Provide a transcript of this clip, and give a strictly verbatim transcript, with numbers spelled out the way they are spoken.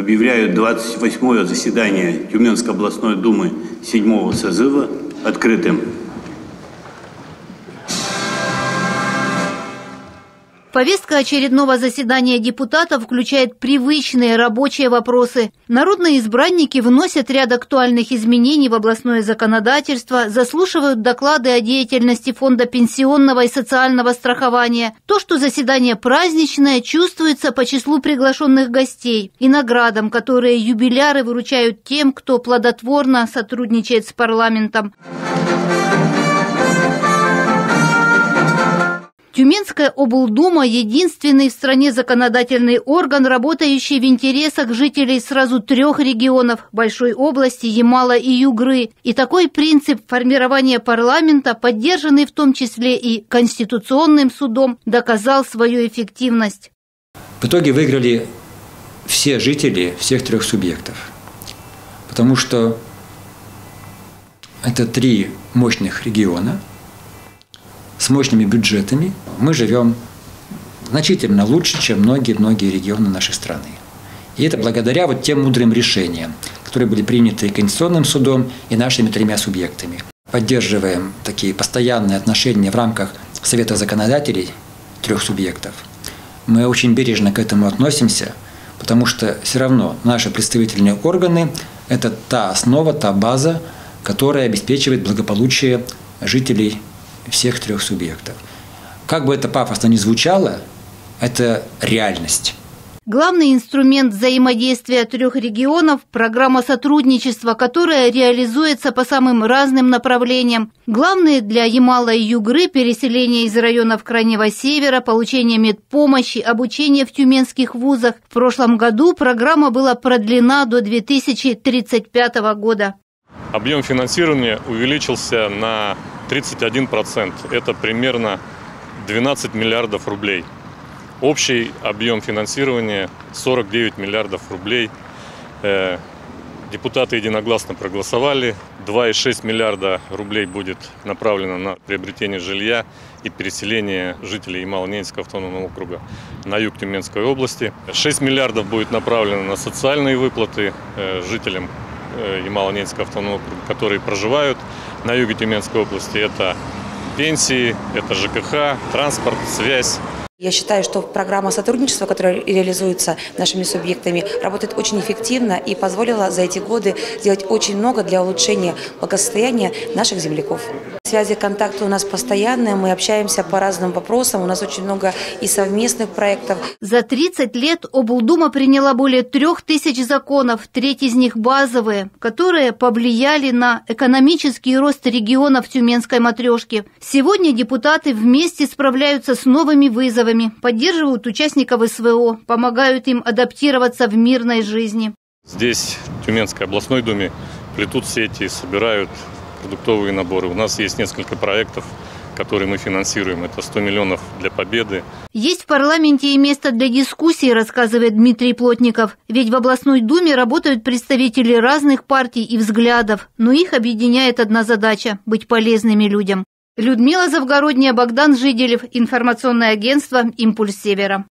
Объявляю двадцать восьмое заседание Тюменской областной думы седьмого созыва открытым. Повестка очередного заседания депутатов включает привычные рабочие вопросы. Народные избранники вносят ряд актуальных изменений в областное законодательство, заслушивают доклады о деятельности Фонда пенсионного и социального страхования. То, что заседание праздничное, чувствуется по числу приглашенных гостей и наградам, которые юбиляры выручают тем, кто плодотворно сотрудничает с парламентом. Тюменская облдума – единственный в стране законодательный орган, работающий в интересах жителей сразу трех регионов – Большой области, Ямала и Югры. И такой принцип формирования парламента, поддержанный в том числе и Конституционным судом, доказал свою эффективность. В итоге выиграли все жители всех трех субъектов, потому что это три мощных региона с мощными бюджетами. Мы живем значительно лучше, чем многие-многие регионы нашей страны. И это благодаря вот тем мудрым решениям, которые были приняты и Конституционным судом, и нашими тремя субъектами. Поддерживаем такие постоянные отношения в рамках Совета законодателей трех субъектов. Мы очень бережно к этому относимся, потому что все равно наши представительные органы – это та основа, та база, которая обеспечивает благополучие жителей всех трех субъектов. Как бы это пафосно ни звучало, это реальность. Главный инструмент взаимодействия трех регионов – программа сотрудничества, которая реализуется по самым разным направлениям. Главные для Ямала и Югры – переселение из районов Крайнего Севера, получение медпомощи, обучение в тюменских вузах. В прошлом году программа была продлена до две тысячи тридцать пятого года. Объем финансирования увеличился на тридцать один процент. Это примерно двенадцать миллиардов рублей. Общий объем финансирования сорок девять миллиардов рублей. Депутаты единогласно проголосовали. два и шесть миллиарда рублей будет направлено на приобретение жилья и переселение жителей Ямало-Ненецкого автономного округа на юг Тюменской области. шесть миллиардов будет направлено на социальные выплаты жителям Ямало-Ненецкого автономного округа, которые проживают на юге Тюменской области. Это пенсии, это ЖКХ, транспорт, связь. Я считаю, что программа сотрудничества, которая реализуется нашими субъектами, работает очень эффективно и позволила за эти годы сделать очень много для улучшения благосостояния наших земляков. Связи, контакты у нас постоянные, мы общаемся по разным вопросам, у нас очень много и совместных проектов. За тридцать лет облдума приняла более трех тысяч законов, треть из них базовые, которые повлияли на экономический рост регионов Тюменской матрешки. Сегодня депутаты вместе справляются с новыми вызовами, поддерживают участников СВО, помогают им адаптироваться в мирной жизни. Здесь, в Тюменской областной думе, плетут сети, собирают продуктовые наборы. У нас есть несколько проектов, которые мы финансируем. Это сто миллионов для победы. Есть в парламенте и место для дискуссий, рассказывает Дмитрий Плотников. Ведь в областной думе работают представители разных партий и взглядов, но их объединяет одна задача – быть полезными людям. Людмила Завгородняя, Богдан Жиделев, информационное агентство «Импульс Севера».